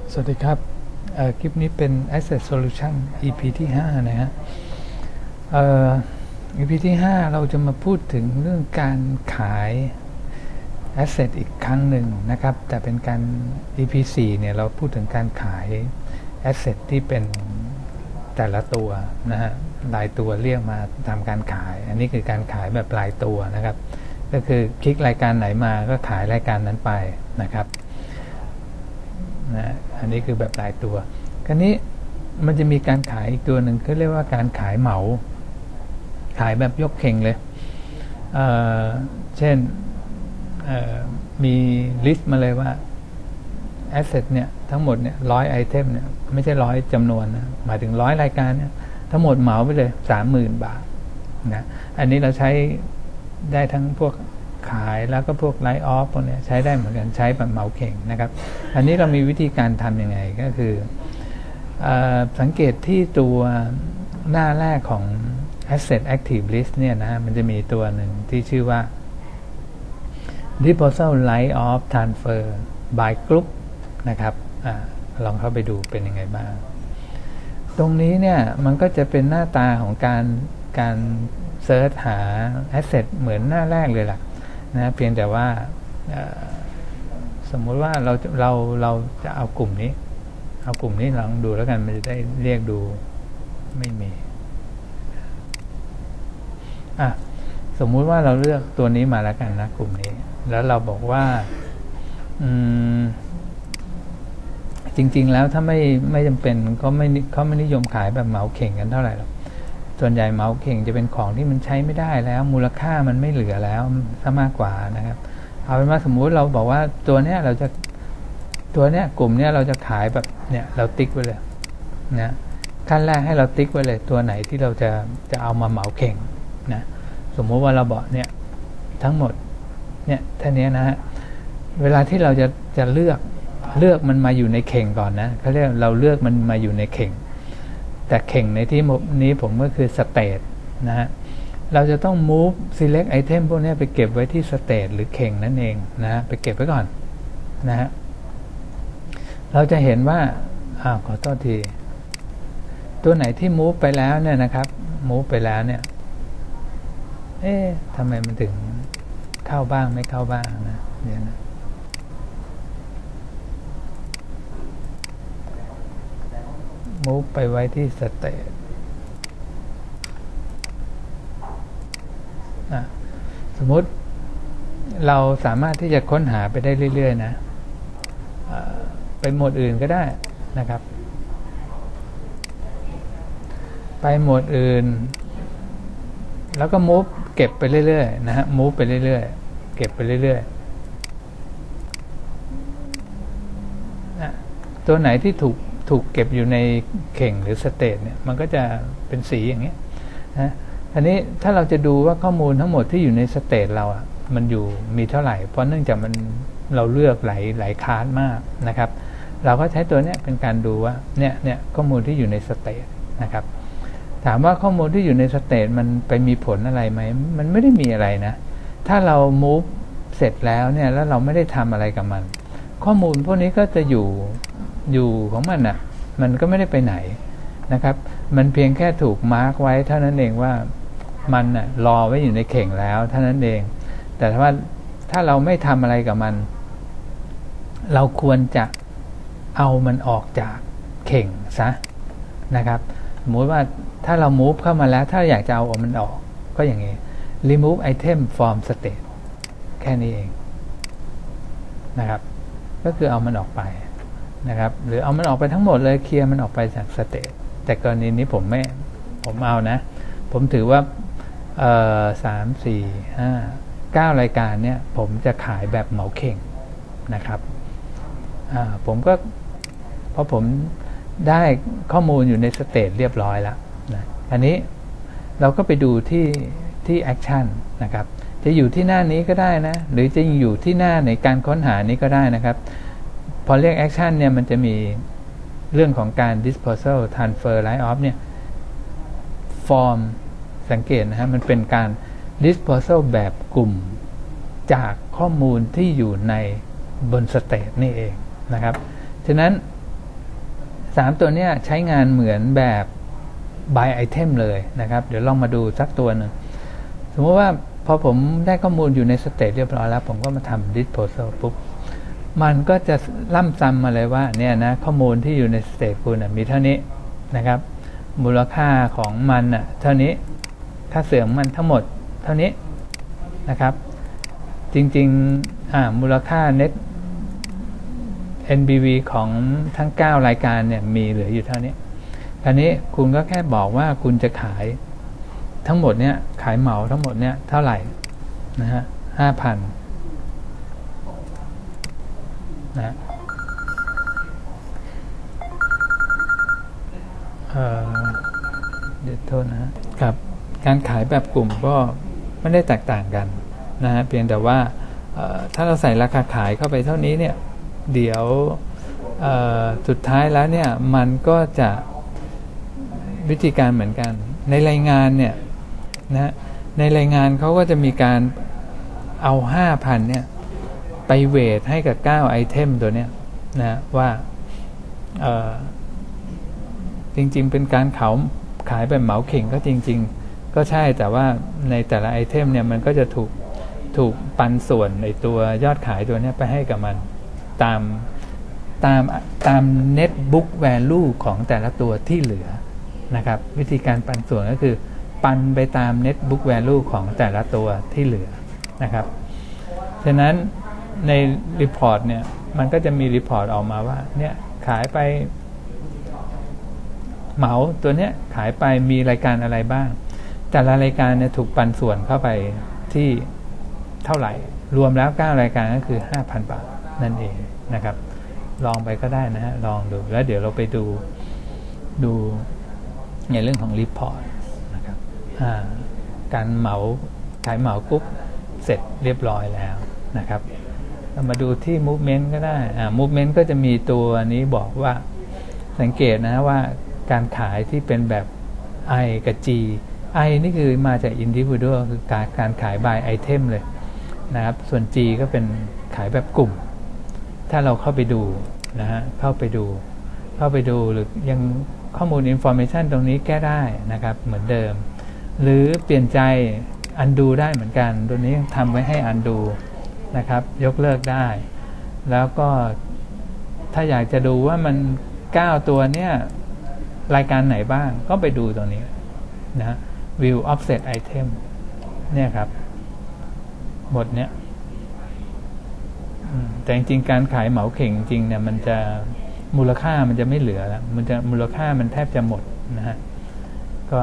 สวัสดีครับคลิปนี้เป็น Asset Solution EP ที่5นะฮะEP ที่5เราจะมาพูดถึงเรื่องการขาย Asset อีกครั้งหนึ่งนะครับแต่เป็นการ EP 4เนี่ยเราพูดถึงการขาย Asset ที่เป็นแต่ละตัวนะฮะรายตัวเรียกมาทำการขายอันนี้คือการขายแบบรายตัวนะครับก็คือคลิกรายการไหนมาก็ขายรายการนั้นไปนะครับอันนี้คือแบบรายตัวคราวนี้มันจะมีการขายอีกตัวหนึ่งเขาเรียกว่าการขายเหมาขายแบบยกเข่งเลยเช่นมีลิสต์มาเลยว่า Asset เนี่ยทั้งหมดเนี่ย100 ไอเทมเนี่ยไม่ใช่100จำนวนนะหมายถึง100รายการเนี่ยทั้งหมดเหมาไปเลย 30,000 บาทนะอันนี้เราใช้ได้ทั้งพวกขายแล้วก็พวกไลท์ออฟพวกนี้ใช้ได้เหมือนกันใช้แบบเหมาเข่งนะครับอันนี้เรามีวิธีการทำยังไงก็คือสังเกตที่ตัวหน้าแรกของ Asset Active List เนี่ยนะมันจะมีตัวหนึ่งที่ชื่อว่า Disposal Right of Transfer by Group นะครับลองเข้าไปดูเป็นยังไงบ้างตรงนี้เนี่ยมันก็จะเป็นหน้าตาของการเซิร์ชหา Asset เหมือนหน้าแรกเลยล่ะนะเพียงแต่ว่าสมมุติว่าเราจะเอากลุ่มนี้ลองดูแล้วกันมันจะได้เรียกดูไม่มีสมมุติว่าเราเลือกตัวนี้มาแล้วกันนะกลุ่มนี้แล้วเราบอกว่าจริงๆแล้วถ้าไม่จำเป็นเขาไม่นิยมขายแบบเหมาเข่งกันเท่าไหร่หรอกส่วนใหญ่เหมาเข่งจะเป็นของที่มันใช้ไม่ได้แล้วมูลค่ามันไม่เหลือแล้วซะมากกว่านะครับเอาเป็นว่าสมมุติเราบอกว่าตัวเนี้ยกลุ่มเนี้ยเราจะขายแบบเนี่ยเราติ๊กไว้เลยนะขั้นแรกให้เราติ๊กไว้เลยตัวไหนที่เราจะเอามาเหมาเข่งนะสมมุติว่าเราบอกเนี่ยทั้งหมดเนี่ยท่านี้นะฮะเวลาที่เราจะเลือกมันมาอยู่ในเข่งก่อนนะเขาเรียกเราเลือกมันมาอยู่ในเข่งแต่เข่งในที่นี้ผมก็คือ state นะฮะเราจะต้อง move select item พวกนี้ไปเก็บไว้ที่ state หรือเข่งนั่นเองนะไปเก็บไว้ก่อนนะฮะเราจะเห็นว่าขอโทษทีตัวไหนที่ move ไปแล้วเนี่ยนะครับ move ไปแล้วเนี่ยทำไมมันถึงเข้าบ้างไม่เข้าบ้างนะเนี่ยนะmove ไปไว้ที่ state สมมุติเราสามารถที่จะค้นหาไปได้เรื่อยๆนะไปหมวดอื่นก็ได้นะครับไปหมวดอื่นแล้วก็ move เก็บไปเรื่อยๆนะฮะ move ไปเรื่อยๆเก็บไปเรื่อยๆตัวไหนที่ถูกเก็บอยู่ในเข่งหรือสเตทเนี่ยมันก็จะเป็นสีอย่างเงี้ยนะอันนี้ถ้าเราจะดูว่าข้อมูลทั้งหมดที่อยู่ในสเตทเรามันอยู่มีเท่าไหร่เพราะเนื่องจากเราเลือกหลายคลาสมากนะครับเราก็ใช้ตัวนี้เป็นการดูว่าเนี่ยข้อมูลที่อยู่ในสเตทนะครับถามว่าข้อมูลที่อยู่ในสเตทมันไปมีผลอะไรไหมมันไม่ได้มีอะไรนะถ้าเรา move เสร็จแล้วเนี่ยแล้วเราไม่ได้ทำอะไรกับมันข้อมูลพวกนี้ก็จะอยู่ของมันมันก็ไม่ได้ไปไหนนะครับมันเพียงแค่ถูกมาร์กไว้เท่านั้นเองว่ามันรอไว้อยู่ในเข่งแล้วเท่านั้นเองแต่ถ้าเราไม่ทำอะไรกับมันเราควรจะเอามันออกจากเข่งซะนะครับสมมติว่าถ้าเรา move เข้ามาแล้วถ้าอยากจะเอามันออกก็อย่างนี้ remove item from state แค่นี้เองนะครับก็คือเอามันออกไปนะครับหรือเอามันออกไปทั้งหมดเลยเคลียร์มันออกไปจากสเตทแต่กรณีนี้ผมเอานะผมถือว่า3 4 5 9รายการเนี่ยผมจะขายแบบเหมาเข่งนะครับผมก็พอผมได้ข้อมูลอยู่ในสเตทเรียบร้อยแล้วนะอันนี้เราก็ไปดูที่แอคชั่นนะครับจะอยู่ที่หน้านี้ก็ได้นะหรือจะอยู่ที่หน้าในการค้นหานี้ก็ได้นะครับพอเรียก action เนี่ยมันจะมีเรื่องของการ disposal transfer write off เนี่ยform สังเกตนะฮะมันเป็นการ disposal แบบกลุ่มจากข้อมูลที่อยู่ในบน state นี่เองนะครับฉะนั้น 3ตัวเนี้ยใช้งานเหมือนแบบ buy item เลยนะครับเดี๋ยวลองมาดูสักตัวหนึ่งสมมติว่าพอผมได้ข้อมูลอยู่ในสเตจเรียบร้อยแล้วผมก็มาทำ disposal ปุ๊บมันก็จะล่ำซ้ำมาเลยว่าเนี่ยนะข้อมูลที่อยู่ในสเตจคุณมีเท่านี้นะครับมูลค่าของมันเท่านี้ค่าเสื่อมมันทั้งหมดเท่านี้นะครับจริงๆมูลค่า net NBV ของทั้ง9รายการเนี่ยมีเหลืออยู่เท่านี้คราวนี้คุณก็แค่บอกว่าคุณจะขายทั้งหมดเนี่ยขายเหมาทั้งหมดเนี่ยเท่าไหร่นะฮะ 5,000 นะเดี๋ยวโทษนะครับการขายแบบกลุ่มก็ไม่ได้แตกต่างกันนะฮะเพียงแต่ว่าถ้าเราใส่ราคาขายเข้าไปเท่านี้เนี่ยเดี๋ยวสุดท้ายแล้วเนี่ยมันก็จะวิธีการเหมือนกันในรายงานเนี่ยนะในรายงานเขาก็จะมีการเอา 5,000 เนี่ยไปเวทให้กับ9ไอเทมตัวเนี้ยนะว่าจริงๆเป็นการขายแบบเหมาเข่งก็จริงๆก็ใช่แต่ว่าในแต่ละไอเทมเนี่ยมันก็จะถูกปันส่วนในตัวยอดขายตัวนี้ไปให้กับมันตาม net book value ของแต่ละตัวที่เหลือนะครับวิธีการปันส่วนก็คือปันไปตาม net book value ของแต่ละตัวที่เหลือนะครับฉะนั้นในรีพอร์ตเนี่ยมันก็จะมีรีพอร์ตออกมาว่าเนี่ยขายไปเหมาตัวเนี้ยขายไปมีรายการอะไรบ้างแต่ละรายการเนี่ยถูกปันส่วนเข้าไปที่เท่าไหร่รวมแล้ว9รายการก็คือ 5,000 บาทนั่นเองนะครับลองไปก็ได้นะฮะลองดูแล้วเดี๋ยวเราไปดูในเรื่องของรีพอร์ตนะครับการเหมาขายเหมาปุ๊บเสร็จเรียบร้อยแล้วนะครับเรามาดูที่ movement ก็ได้movement ก็จะมีตัวนี้บอกว่าสังเกตนะว่าการขายที่เป็นแบบ I กับ G I นี่คือมาจาก individual คือการขาย by item เลยนะครับส่วน G ก็เป็นขายแบบกลุ่มถ้าเราเข้าไปดูนะฮะเข้าไปดูหรือยังข้อมูล information ตรงนี้แก้ได้นะครับเหมือนเดิมหรือเปลี่ยนใจ undo ได้เหมือนกันตัวนี้ทำไว้ให้ undo นะครับยกเลิกได้แล้วก็ถ้าอยากจะดูว่ามัน9ตัวเนี่ยรายการไหนบ้างก็ไปดูตรงนี้นะ view offset item เนี่ยครับหมดเนี่ยแต่จริงๆการขายเหมาเข่งจริงเนี่ยมันจะมูลค่ามันจะไม่เหลือแล้วมันจะมูลค่ามันแทบจะหมดนะฮะก็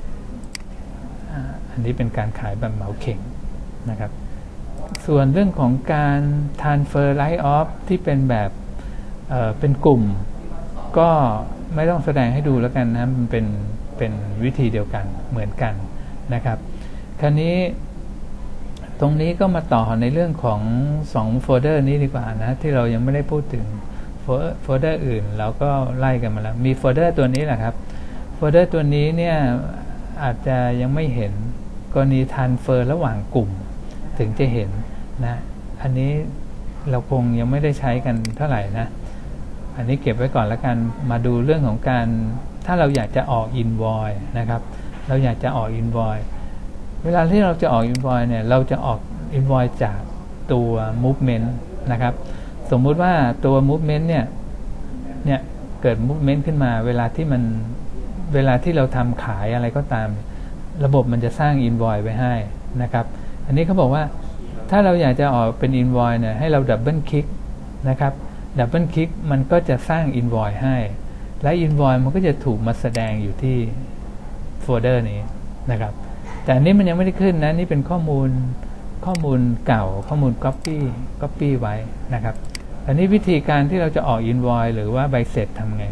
อันนี้เป็นการขายแบบเหมาเข่งนะครับส่วนเรื่องของการ transfer write off ที่เป็นแบบเป็นกลุ่มก็ไม่ต้องแสดงให้ดูแล้วกันนะมันเป็นวิธีเดียวกันเหมือนกันนะครับคราวนี้ตรงนี้ก็มาต่อในเรื่องของ2โฟลเดอร์นี้ดีกว่านะที่เรายังไม่ได้พูดถึงโฟลเดอร์อื่นเราก็ไล่กันมาแล้วมีโฟลเดอร์ตัวนี้แหละครับโฟลเดอร์ตัวนี้เนี่ยอาจจะยังไม่เห็นกรณี transfer ระหว่างกลุ่มถึงจะเห็นนะอันนี้เราคงยังไม่ได้ใช้กันเท่าไหร่นะอันนี้เก็บไว้ก่อนแล้วกันมาดูเรื่องของการถ้าเราอยากจะออก invoice นะครับเราอยากจะออก invoice เวลาที่เราจะออก invoice เนี่ยเราจะออก invoice จากตัว movement นะครับสมมุติว่าตัว movement เนี่ยเกิด movement ขึ้นมาเวลาที่เราทำขายอะไรก็ตามระบบมันจะสร้าง invoice ไว้ให้นะครับอันนี้เขาบอกว่าถ้าเราอยากจะออกเป็น invoice เนี่ยให้เราดับเบิลคลิกนะครับดับเบิลคลิกมันก็จะสร้าง invoice ให้และ invoice มันก็จะถูกมาแสดงอยู่ที่โฟลเดอร์นี้นะครับแต่อันนี้มันยังไม่ได้ขึ้นนะนี่เป็นข้อมูลเก่าข้อมูล copy ไว้นะครับอันนี้วิธีการที่เราจะออก invoice หรือว่าใบเสร็จทำไง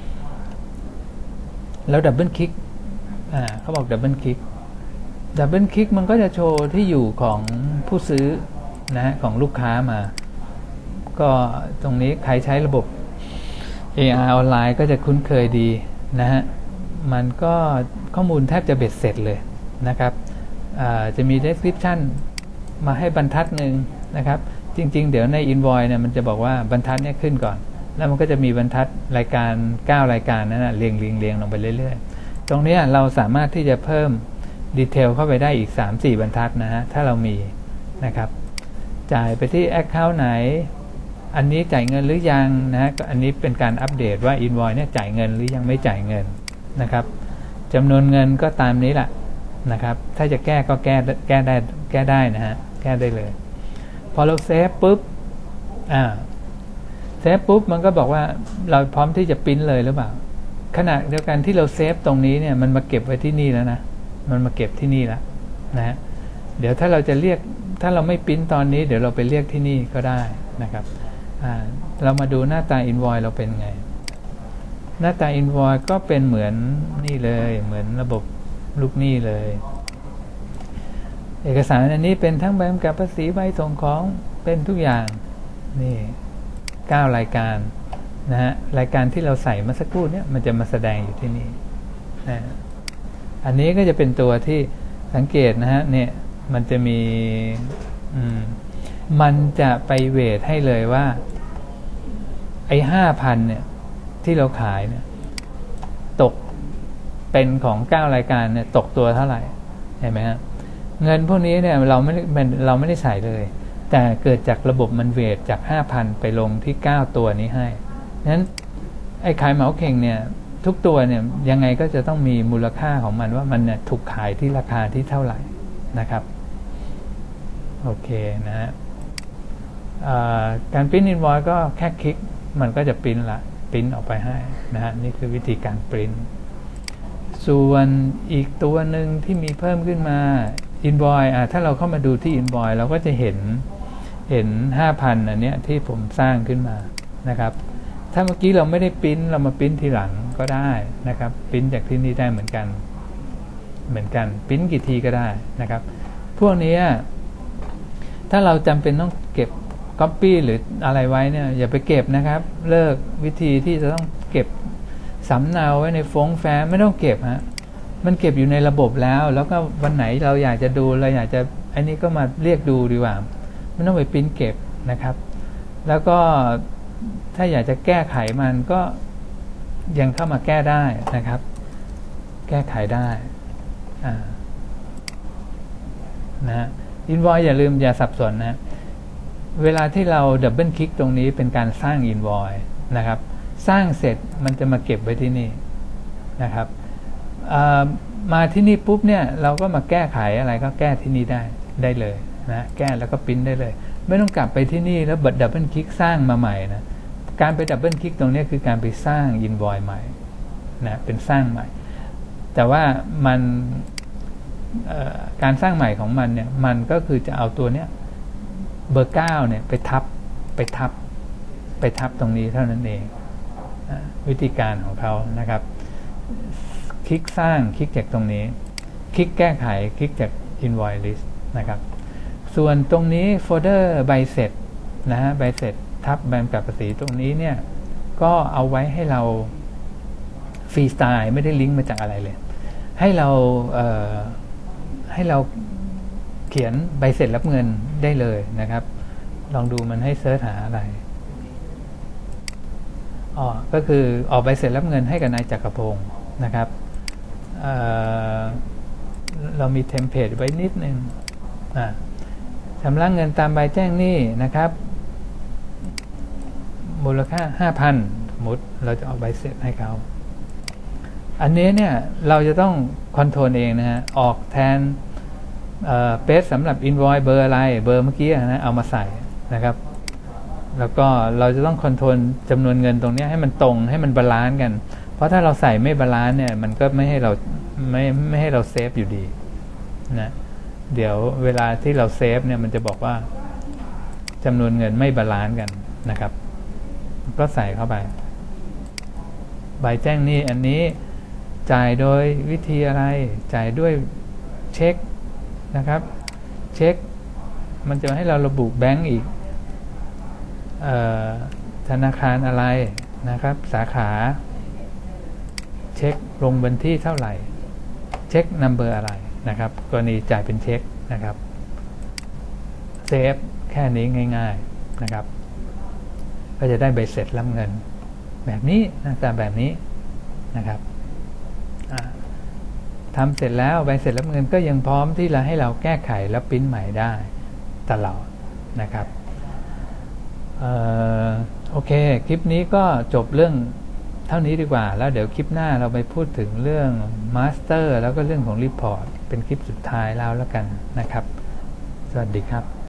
แล้วดับเบิลคลิกเขาบอกดับเบิลคลิกมันก็จะโชว์ที่อยู่ของผู้ซื้อนะของลูกค้ามาก็ตรงนี้ใครใช้ระบบ AR ออนไลน์ก็จะคุ้นเคยดีนะฮะมันก็ข้อมูลแทบจะเบ็ดเสร็จเลยนะครับจะมี description มาให้บรรทัดหนึ่งนะครับจริงๆเดี๋ยวใน invoice เนี่ยมันจะบอกว่าบรรทัดเนี่ยขึ้นก่อนแล้วมันก็จะมีบรรทัดรายการ9รายการนั้นนะเรียงลงไปเรื่อยๆตรงนี้เราสามารถที่จะเพิ่มดีเทลเข้าไปได้อีก 3-4 บรรทัดนะฮะถ้าเรามีนะครับจ่ายไปที่ Account ไหนอันนี้จ่ายเงินหรือยังนะฮะอันนี้เป็นการอัปเดตว่า Invoice เนี่ยจ่ายเงินหรือยังไม่จ่ายเงินนะครับจำนวนเงินก็ตามนี้แหละนะครับถ้าจะแก้ก็แก้ได้นะฮะแก้ได้เลยพอเราเซฟปุ๊บเซฟปุ๊บมันก็บอกว่าเราพร้อมที่จะปริ้นเลยหรือเปล่าขณะเดียวกันที่เราเซฟตรงนี้เนี่ยมันมาเก็บไว้ที่นี่แล้วนะมันมาเก็บที่นี่แล้วนะฮะเดี๋ยวถ้าเราจะเรียกถ้าเราไม่ปริ้นตอนนี้เดี๋ยวเราไปเรียกที่นี่ก็ได้นะครับเรามาดูหน้าตา Invoice เราเป็นไงหน้าตา Invoice ก็เป็นเหมือนนี่เลยเหมือนระบบลูกหนี้เลยเอกสารอันนี้เป็นทั้งใบกำกับภาษีใบส่งของเป็นทุกอย่างนี่9รายการนะฮะรายการที่เราใส่มาสักครู่เนี่ยมันจะมาแสดงอยู่ที่นี่นะอันนี้ก็จะเป็นตัวที่สังเกตนะฮะเนี่ยมันจะมีมันจะไปเวทให้เลยว่าไอ้5,000เนี่ยที่เราขายเนี่ยตกเป็นของ9รายการเนี่ยตกตัวเท่าไหร่เห็นไหมฮะเงินพวกนี้เนี่ยเราไม่ได้ใส่เลยแต่เกิดจากระบบมันเวทจาก 5,000 ไปลงที่9ตัวนี้ให้นั้นไอ้ขายเหมาเข่งเนี่ยทุกตัวเนี่ยยังไงก็จะต้องมีมูลค่าของมันว่ามันเนี่ยถูกขายที่ราคาที่เท่าไหร่นะครับโอเคนะฮะการปริ้น Invoice ก็แค่คลิกมันก็จะปริ้นออกไปให้นะฮะนี่คือวิธีการปริ้นส่วนอีกตัวหนึ่งที่มีเพิ่มขึ้นมา Invoice ถ้าเราเข้ามาดูที่ Invoice เราก็จะเห็น 5,000 อันเนี้ยที่ผมสร้างขึ้นมานะครับถ้าเมื่อกี้เราไม่ได้ปริ้นเรามาปริ้นทีหลังก็ได้นะครับปริ้นจากที่นี่ได้เหมือนกันปริ้นกี่ทีก็ได้นะครับพวกนี้ถ้าเราจำเป็นต้องเก็บ Copy หรืออะไรไว้เนี่ยอย่าไปเก็บนะครับเลิกวิธีที่จะต้องเก็บสำเนาไว้ในฟ้องแฟ้มไม่ต้องเก็บฮะมันเก็บอยู่ในระบบแล้วก็วันไหนเราอยากจะดูเราอยากจะอันนี้ก็มาเรียกดูดีกว่าไม่ต้องไปปริ้นเก็บนะครับแล้วก็ถ้าอยากจะแก้ไขมันก็ยังเข้ามาแก้ได้นะครับแก้ไขได้นะ Invoice อย่าลืมอย่าสับสนนะเวลาที่เราดับเบิลคลิกตรงนี้เป็นการสร้าง Invoice นะครับสร้างเสร็จมันจะมาเก็บไว้ที่นี่นะครับมาที่นี่ปุ๊บเนี่ยเราก็มาแก้ไขอะไรก็แก้ที่นี่ได้เลยนะแก้แล้วก็ปริ้นได้เลยไม่ต้องกลับไปที่นี่แล้วดับเบิลคลิกสร้างมาใหม่นะการไปดับเบิลคลิกตรงนี้คือการไปสร้าง Invoice ใหม่นะเป็นสร้างใหม่แต่ว่ามันการสร้างใหม่ของมันเนี่ยมันก็คือจะเอาตัวเนี้ยเบอร์9เนี่ยไปทับตรงนี้เท่านั้นเองวิธีการของเขานะครับคลิกสร้างคลิกจากตรงนี้คลิกแก้ไขคลิกจาก Invoice List นะครับส่วนตรงนี้โฟลเดอร์ใบเสร็จนะฮะใบเสร็จทับใบกำกับภาษีตรงนี้เนี่ยก็เอาไว้ให้เราฟรีสไตล์ไม่ได้ลิงก์มาจากอะไรเลยให้เราเขียนใบเสร็จรับเงินได้เลยนะครับลองดูมันให้เสิร์ชหาอะไรก็คือออกใบเสร็จรับเงินให้กับนายจักรพงศ์นะครับเรามีเทมเพลตไว้นิดนึงชำระเงินตามใบแจ้งหนี้นะครับมูลค่า 5,000 สมมติเราจะออกใบเสร็จให้เขาอันนี้เนี่ยเราจะต้องคอนโทรลเองนะฮะออกแทนเปซสำหรับ Invoice เบอร์อะไรเบอร์เมื่อกี้นะเอามาใส่นะครับแล้วก็เราจะต้องคอนโทรลจำนวนเงินตรงนี้ให้มันตรงให้มันบาลานซ์กันเพราะถ้าเราใส่ไม่บาลานซ์เนี่ยมันก็ไม่ให้เราเซฟอยู่ดีนะเดี๋ยวเวลาที่เราเซฟเนี่ยมันจะบอกว่าจำนวนเงินไม่บาลานซ์กันนะครับก็ใส่เข้าไปใบแจ้งหนี้อันนี้จ่ายโดยวิธีอะไรจ่ายด้วยเช็คนะครับเช็คมันจะให้เราระบุแบงก์อีกธนาคารอะไรนะครับสาขาเช็คลงบัญชีเท่าไหร่เช็คนัมเบอร์อะไรนะครับกรณีจ่ายเป็นเช็คนะครับเซฟแค่นี้ง่ายๆนะครับก็จะได้ใบเสร็จรับเงินแบบนี้หน้าตาแบบนี้นะครับทำเสร็จแล้วใบเสร็จรับเงินก็ยังพร้อมที่จะให้เราแก้ไขและปริ้นใหม่ได้ตลอดนะครับโอเคคลิปนี้ก็จบเรื่องเท่านี้ดีกว่าแล้วเดี๋ยวคลิปหน้าเราไปพูดถึงเรื่องมาสเตอร์แล้วก็เรื่องของรีพอร์ตเป็นคลิปสุดท้ายแล้วกันนะครับสวัสดีครับ